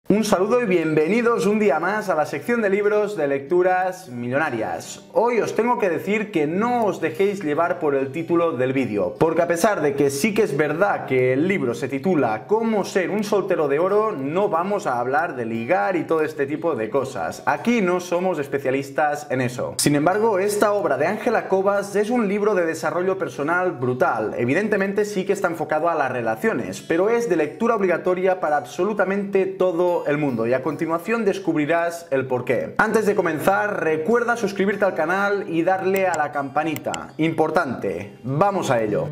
Un saludo y bienvenidos un día más a la sección de libros de lecturas millonarias. Hoy os tengo que decir que no os dejéis llevar por el título del vídeo, porque a pesar de que sí que es verdad que el libro se titula Cómo ser un soltero de oro, no vamos a hablar de ligar y todo este tipo de cosas. Aquí no somos especialistas en eso. Sin embargo, esta obra de Ángela Covas es un libro de desarrollo personal brutal. Evidentemente sí que está enfocado a las relaciones, pero es de lectura obligatoria para absolutamente todo el mundo, y a continuación descubrirás el porqué. Antes de comenzar, recuerda suscribirte al canal y darle a la campanita. Importante, vamos a ello.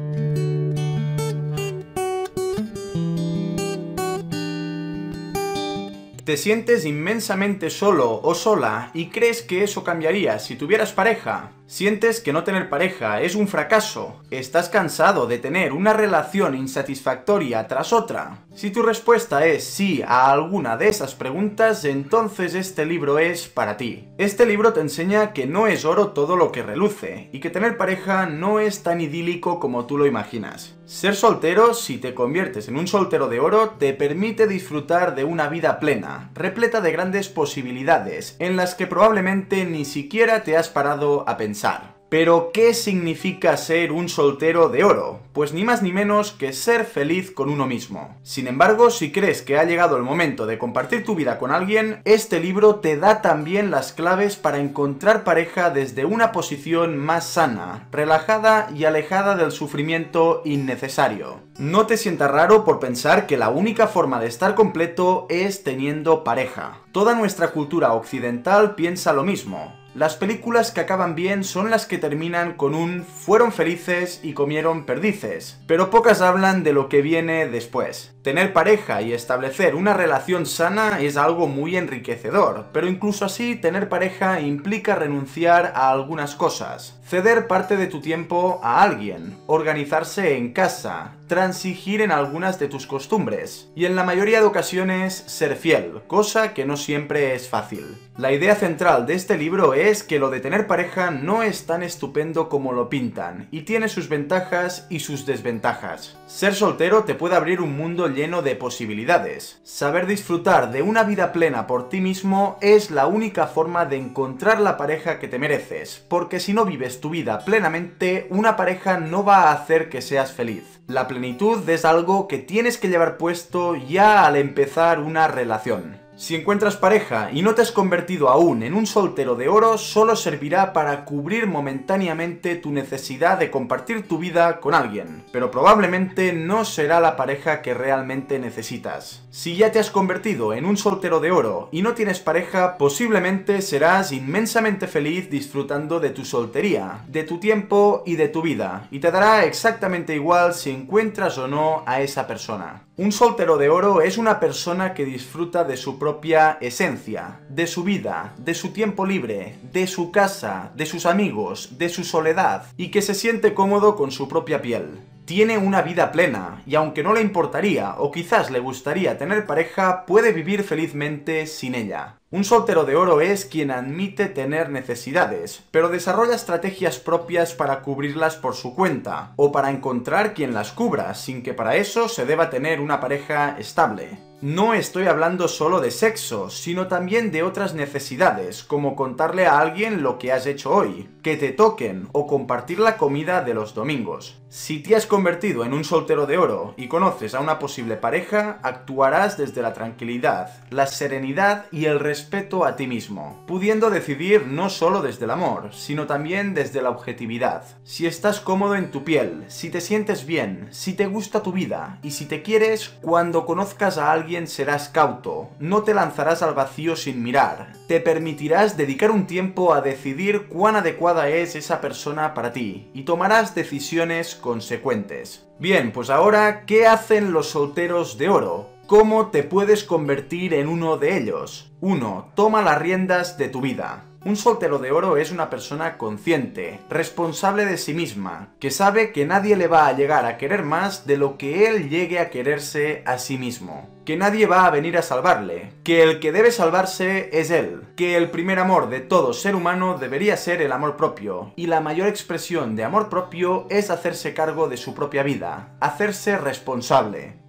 ¿Te sientes inmensamente solo o sola y crees que eso cambiaría si tuvieras pareja? ¿Sientes que no tener pareja es un fracaso? ¿Estás cansado de tener una relación insatisfactoria tras otra? Si tu respuesta es sí a alguna de esas preguntas, entonces este libro es para ti. Este libro te enseña que no es oro todo lo que reluce, y que tener pareja no es tan idílico como tú lo imaginas. Ser soltero, si te conviertes en un soltero de oro, te permite disfrutar de una vida plena, repleta de grandes posibilidades, en las que probablemente ni siquiera te has parado a pensar. Pero, ¿qué significa ser un soltero de oro? Pues ni más ni menos que ser feliz con uno mismo. Sin embargo, si crees que ha llegado el momento de compartir tu vida con alguien, este libro te da también las claves para encontrar pareja desde una posición más sana, relajada y alejada del sufrimiento innecesario. No te sientas raro por pensar que la única forma de estar completo es teniendo pareja. Toda nuestra cultura occidental piensa lo mismo. Las películas que acaban bien son las que terminan con un fueron felices y comieron perdices, pero pocas hablan de lo que viene después. Tener pareja y establecer una relación sana es algo muy enriquecedor, pero incluso así tener pareja implica renunciar a algunas cosas, ceder parte de tu tiempo a alguien, organizarse en casa, transigir en algunas de tus costumbres, y en la mayoría de ocasiones ser fiel, cosa que no siempre es fácil. La idea central de este libro es que lo de tener pareja no es tan estupendo como lo pintan, y tiene sus ventajas y sus desventajas. Ser soltero te puede abrir un mundo lleno de posibilidades. Saber disfrutar de una vida plena por ti mismo es la única forma de encontrar la pareja que te mereces, porque si no vives tu vida plenamente, una pareja no va a hacer que seas feliz. La plenitud es algo que tienes que llevar puesto ya al empezar una relación. Si encuentras pareja y no te has convertido aún en un soltero de oro, solo servirá para cubrir momentáneamente tu necesidad de compartir tu vida con alguien, pero probablemente no será la pareja que realmente necesitas. Si ya te has convertido en un soltero de oro y no tienes pareja, posiblemente serás inmensamente feliz disfrutando de tu soltería, de tu tiempo y de tu vida, y te dará exactamente igual si encuentras o no a esa persona. Un soltero de oro es una persona que disfruta de su propia esencia, de su vida, de su tiempo libre, de su casa, de sus amigos, de su soledad, y que se siente cómodo con su propia piel. Tiene una vida plena, y aunque no le importaría o quizás le gustaría tener pareja, puede vivir felizmente sin ella. Un soltero de oro es quien admite tener necesidades, pero desarrolla estrategias propias para cubrirlas por su cuenta, o para encontrar quien las cubra, sin que para eso se deba tener una pareja estable. No estoy hablando solo de sexo, sino también de otras necesidades, como contarle a alguien lo que has hecho hoy, que te toquen o compartir la comida de los domingos. Si te has convertido en un soltero de oro y conoces a una posible pareja, actuarás desde la tranquilidad, la serenidad y el respeto a ti mismo, pudiendo decidir no solo desde el amor, sino también desde la objetividad. Si estás cómodo en tu piel, si te sientes bien, si te gusta tu vida y si te quieres, cuando conozcas a alguien serás cauto, no te lanzarás al vacío sin mirar, te permitirás dedicar un tiempo a decidir cuán adecuada es esa persona para ti y tomarás decisiones consecuentes. Bien, pues ahora, ¿qué hacen los solteros de oro? ¿Cómo te puedes convertir en uno de ellos? 1. Toma las riendas de tu vida. Un soltero de oro es una persona consciente, responsable de sí misma, que sabe que nadie le va a llegar a querer más de lo que él llegue a quererse a sí mismo. Que nadie va a venir a salvarle, que el que debe salvarse es él, que el primer amor de todo ser humano debería ser el amor propio, y la mayor expresión de amor propio es hacerse cargo de su propia vida, hacerse responsable.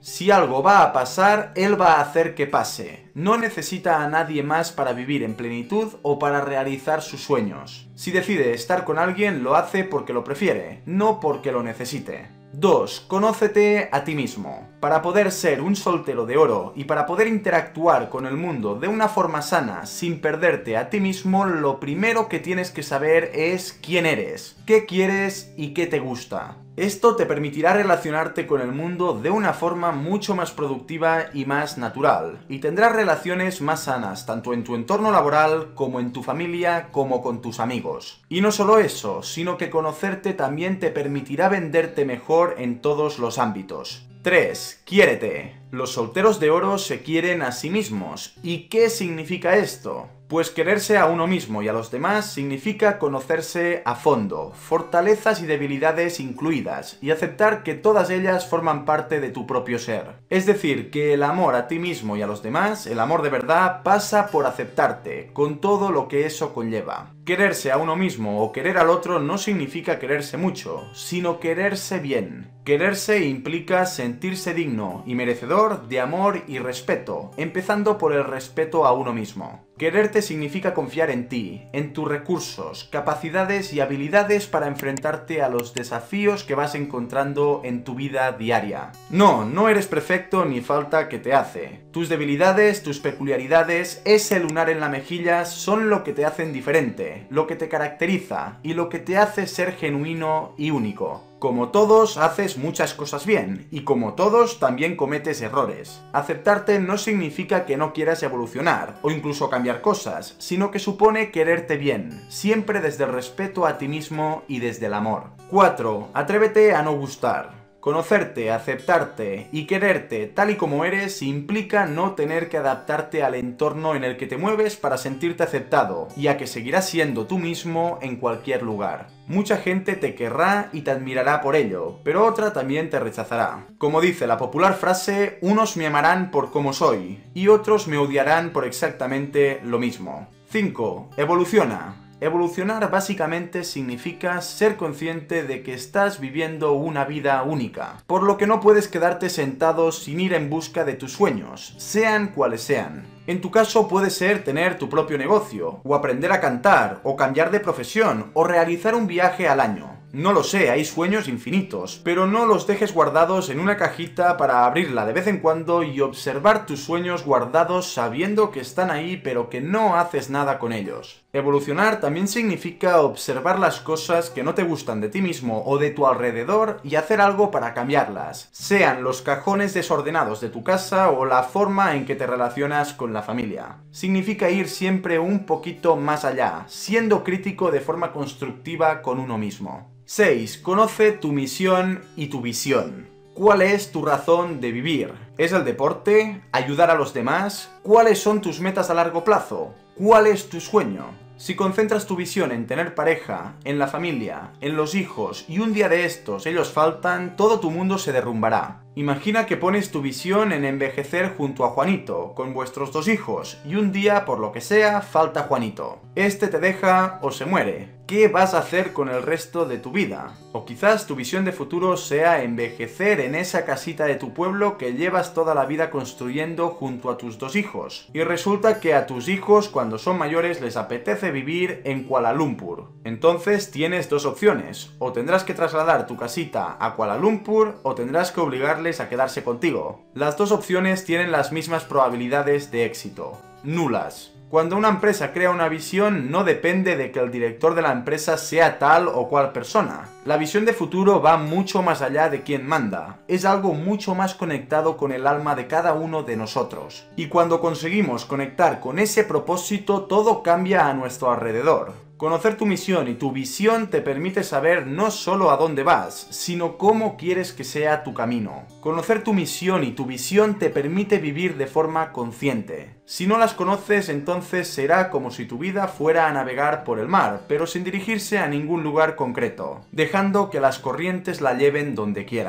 Si algo va a pasar, él va a hacer que pase. No necesita a nadie más para vivir en plenitud o para realizar sus sueños. Si decide estar con alguien, lo hace porque lo prefiere, no porque lo necesite. 2. Conócete a ti mismo. Para poder ser un soltero de oro y para poder interactuar con el mundo de una forma sana sin perderte a ti mismo, lo primero que tienes que saber es quién eres, qué quieres y qué te gusta. Esto te permitirá relacionarte con el mundo de una forma mucho más productiva y más natural, y tendrás relaciones más sanas tanto en tu entorno laboral como en tu familia como con tus amigos. Y no solo eso, sino que conocerte también te permitirá venderte mejor en todos los ámbitos. 3. Quiérete. Los solteros de oro se quieren a sí mismos. ¿Y qué significa esto? Pues quererse a uno mismo y a los demás significa conocerse a fondo, fortalezas y debilidades incluidas, y aceptar que todas ellas forman parte de tu propio ser. Es decir, que el amor a ti mismo y a los demás, el amor de verdad, pasa por aceptarte, con todo lo que eso conlleva. Quererse a uno mismo o querer al otro no significa quererse mucho, sino quererse bien. Quererse implica sentirse digno y merecedor de amor y respeto, empezando por el respeto a uno mismo. Quererte significa confiar en ti, en tus recursos, capacidades y habilidades para enfrentarte a los desafíos que vas encontrando en tu vida diaria. No eres perfecto ni falta que te hace. Tus debilidades, tus peculiaridades, ese lunar en la mejilla son lo que te hacen diferente, lo que te caracteriza y lo que te hace ser genuino y único. Como todos, haces muchas cosas bien, y como todos, también cometes errores. Aceptarte no significa que no quieras evolucionar, o incluso cambiar cosas, sino que supone quererte bien, siempre desde el respeto a ti mismo y desde el amor. 4. Atrévete a no gustar. Conocerte, aceptarte y quererte tal y como eres implica no tener que adaptarte al entorno en el que te mueves para sentirte aceptado, ya que seguirás siendo tú mismo en cualquier lugar. Mucha gente te querrá y te admirará por ello, pero otra también te rechazará. Como dice la popular frase, unos me amarán por como soy, y otros me odiarán por exactamente lo mismo. 5. Evoluciona. Evolucionar básicamente significa ser consciente de que estás viviendo una vida única, por lo que no puedes quedarte sentado sin ir en busca de tus sueños, sean cuales sean. En tu caso puede ser tener tu propio negocio, o aprender a cantar, o cambiar de profesión, o realizar un viaje al año. No lo sé, hay sueños infinitos, pero no los dejes guardados en una cajita para abrirla de vez en cuando y observar tus sueños guardados sabiendo que están ahí pero que no haces nada con ellos. Evolucionar también significa observar las cosas que no te gustan de ti mismo o de tu alrededor y hacer algo para cambiarlas, sean los cajones desordenados de tu casa o la forma en que te relacionas con la familia. Significa ir siempre un poquito más allá, siendo crítico de forma constructiva con uno mismo. 6. Conoce tu misión y tu visión. ¿Cuál es tu razón de vivir? ¿Es el deporte? ¿Ayudar a los demás? ¿Cuáles son tus metas a largo plazo? ¿Cuál es tu sueño? Si concentras tu visión en tener pareja, en la familia, en los hijos y un día de estos ellos faltan, todo tu mundo se derrumbará. Imagina que pones tu visión en envejecer junto a Juanito, con vuestros 2 hijos, y un día, por lo que sea, falta Juanito. Este te deja o se muere. ¿Qué vas a hacer con el resto de tu vida? O quizás tu visión de futuro sea envejecer en esa casita de tu pueblo que llevas toda la vida construyendo junto a tus 2 hijos. Y resulta que a tus hijos, cuando son mayores, les apetece vivir en Kuala Lumpur. Entonces tienes 2 opciones. O tendrás que trasladar tu casita a Kuala Lumpur o tendrás que obligarles a quedarse contigo. Las 2 opciones tienen las mismas probabilidades de éxito. Nulas. Cuando una empresa crea una visión, no depende de que el director de la empresa sea tal o cual persona. La visión de futuro va mucho más allá de quién manda. Es algo mucho más conectado con el alma de cada uno de nosotros. Y cuando conseguimos conectar con ese propósito, todo cambia a nuestro alrededor. Conocer tu misión y tu visión te permite saber no solo a dónde vas, sino cómo quieres que sea tu camino. Conocer tu misión y tu visión te permite vivir de forma consciente. Si no las conoces, entonces será como si tu vida fuera a navegar por el mar, pero sin dirigirse a ningún lugar concreto, dejando que las corrientes la lleven donde quieran.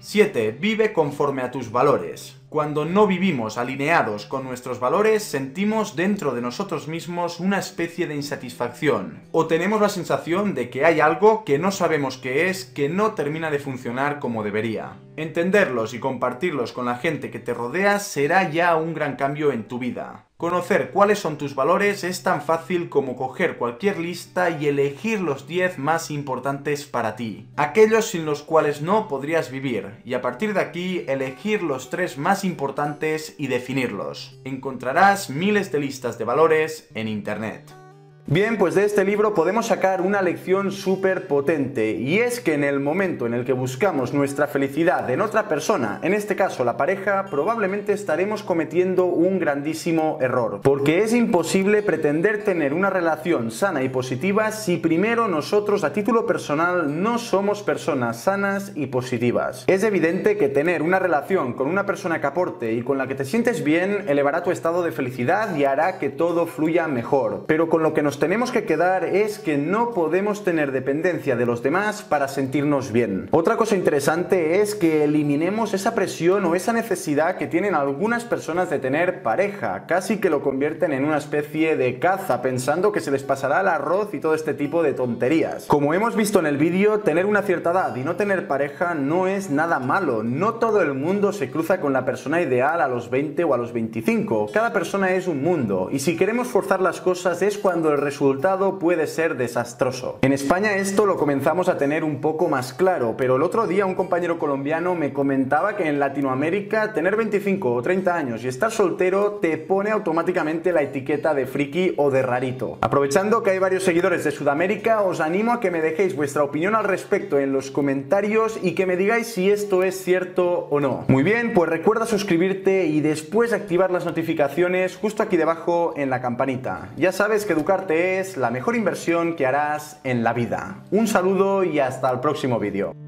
7. Vive conforme a tus valores. Cuando no vivimos alineados con nuestros valores, sentimos dentro de nosotros mismos una especie de insatisfacción, o tenemos la sensación de que hay algo que no sabemos qué es, que no termina de funcionar como debería. Entenderlos y compartirlos con la gente que te rodea será ya un gran cambio en tu vida. Conocer cuáles son tus valores es tan fácil como coger cualquier lista y elegir los 10 más importantes para ti, aquellos sin los cuales no podrías vivir, y a partir de aquí elegir los 3 más importantes y definirlos. Encontrarás miles de listas de valores en internet. Bien, pues de este libro podemos sacar una lección súper potente, y es que en el momento en el que buscamos nuestra felicidad en otra persona, en este caso la pareja, probablemente estaremos cometiendo un grandísimo error, porque es imposible pretender tener una relación sana y positiva si primero nosotros a título personal no somos personas sanas y positivas. Es evidente que tener una relación con una persona que aporte y con la que te sientes bien elevará tu estado de felicidad y hará que todo fluya mejor, pero con lo que nos tenemos que quedar es que no podemos tener dependencia de los demás para sentirnos bien. Otra cosa interesante es que eliminemos esa presión o esa necesidad que tienen algunas personas de tener pareja, casi que lo convierten en una especie de caza, pensando que se les pasará el arroz y todo este tipo de tonterías. Como hemos visto en el vídeo, tener una cierta edad y no tener pareja no es nada malo. No todo el mundo se cruza con la persona ideal a los 20 o a los 25. Cada persona es un mundo, y si queremos forzar las cosas es cuando el resultado puede ser desastroso. En España esto lo comenzamos a tener un poco más claro, pero el otro día un compañero colombiano me comentaba que en Latinoamérica tener 25 o 30 años y estar soltero te pone automáticamente la etiqueta de friki o de rarito. Aprovechando que hay varios seguidores de Sudamérica, os animo a que me dejéis vuestra opinión al respecto en los comentarios y que me digáis si esto es cierto o no. Muy bien, pues recuerda suscribirte y después activar las notificaciones justo aquí debajo en la campanita. Ya sabes que educarte es la mejor inversión que harás en la vida. Un saludo y hasta el próximo vídeo.